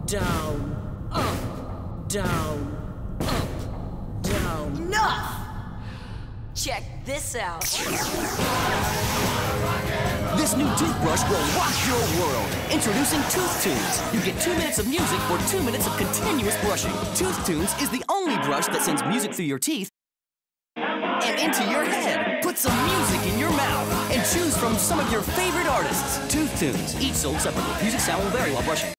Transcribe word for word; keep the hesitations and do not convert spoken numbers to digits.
down, up, down, up, down. Enough! Check this out. This new toothbrush will rock your world. Introducing Tooth Tunes. You get two minutes of music for two minutes of continuous brushing. Tooth Tunes is the only brush that sends music through your teeth and into your head. Put some music in your mouth and choose from some of your favorite artists. Tooth Tunes, each sold separately. Music sound will vary while brushing.